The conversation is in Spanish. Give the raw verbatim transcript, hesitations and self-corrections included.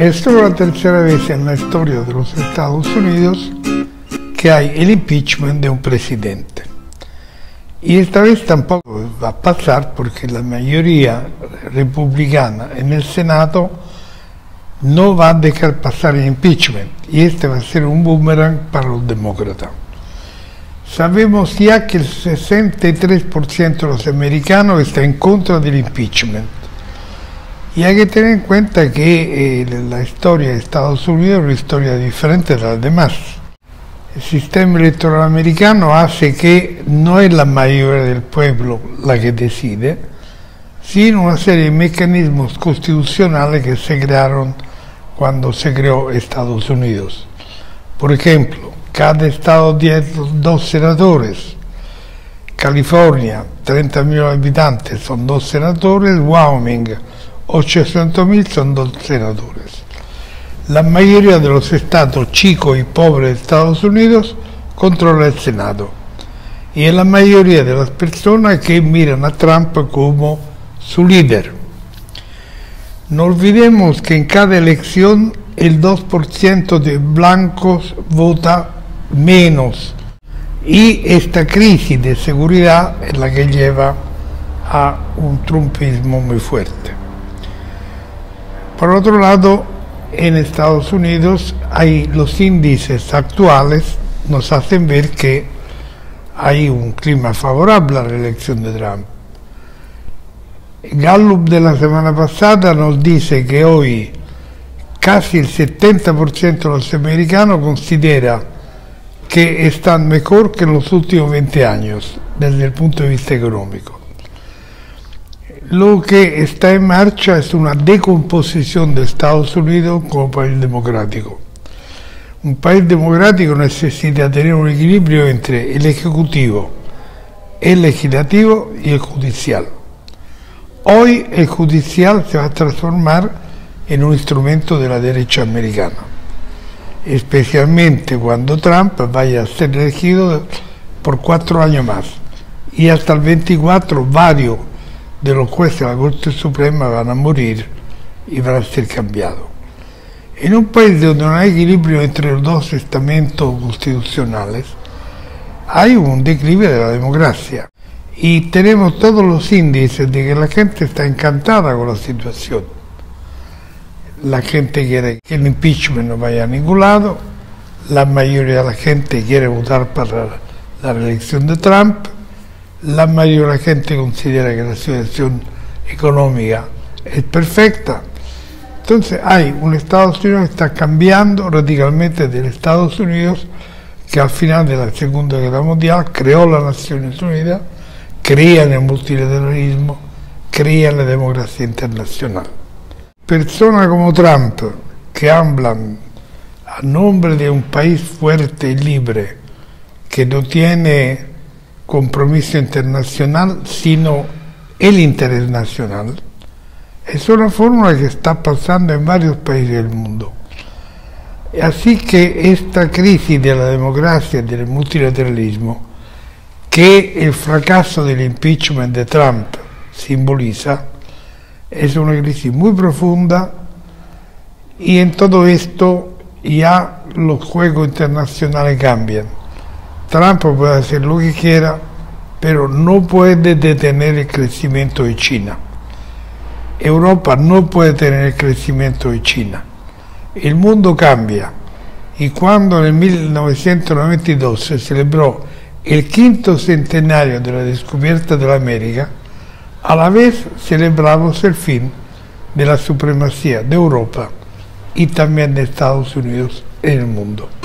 Esta es la tercera vez en la historia de los Estados Unidos que hay el impeachment de un presidente. Y esta vez tampoco va a pasar porque la mayoría republicana en el Senado no va a dejar pasar el impeachment. Y este va a ser un boomerang para los demócratas. Sabemos ya que el sesenta y tres por ciento de los americanos está en contra del impeachment. Y hay que tener en cuenta que eh, la historia de Estados Unidos es una historia diferente de las demás. El sistema electoral americano hace que no es la mayoría del pueblo la que decide, sino una serie de mecanismos constitucionales que se crearon cuando se creó Estados Unidos. Por ejemplo, cada estado tiene dos senadores. California, treinta millones de habitantes, son dos senadores. Wyoming, ochocientos mil, son dos senadores. La mayoría de los estados chicos y pobres de Estados Unidos controla el Senado. Y es la mayoría de las personas que miran a Trump como su líder. No olvidemos que en cada elección el dos por ciento de blancos vota menos. Y esta crisis de seguridad es la que lleva a un trumpismo muy fuerte. Por otro lado, en Estados Unidos hay los índices actuales nos hacen ver que hay un clima favorable a la elección de Trump. Gallup de la semana pasada nos dice que hoy casi el setenta por ciento de los americanos considera que están mejor que en los últimos veinte años desde el punto de vista económico. Lo que está en marcha es una decomposición de Estados Unidos como país democrático. Un país democrático necesita tener un equilibrio entre el ejecutivo, el legislativo y el judicial. Hoy el judicial se va a transformar en un instrumento de la derecha americana, especialmente cuando Trump vaya a ser elegido por cuatro años más. Y hasta el veinticuatro varios de los jueces de la Corte Suprema van a morir y van a ser cambiados. En un país donde no hay equilibrio entre los dos estamentos constitucionales, hay un declive de la democracia. Y tenemos todos los índices de que la gente está encantada con la situación. La gente quiere que el impeachment no vaya a ningún lado, la mayoría de la gente quiere votar para la reelección de Trump, la mayoría de la gente considera que la situación económica es perfecta. Entonces hay un Estados Unidos que está cambiando radicalmente del Estados Unidos que al final de la Segunda Guerra Mundial creó las Naciones Unidas, creía en el multilateralismo, creía en la democracia internacional. Personas como Trump que hablan a nombre de un país fuerte y libre que no tiene compromiso internacional, sino el interés nacional. Es una fórmula que está pasando en varios países del mundo. Así que esta crisis de la democracia y del multilateralismo, que el fracaso del impeachment de Trump simboliza, es una crisis muy profunda y en todo esto ya los juegos internacionales cambian. Trump puede hacer lo que quiera, pero no puede detener el crecimiento de China. Europa no puede tener el crecimiento de China. El mundo cambia y cuando en el mil novecientos noventa y dos se celebró el quinto centenario de la descubierta de la América, a la vez celebramos el fin de la supremacía de Europa y también de Estados Unidos en el mundo.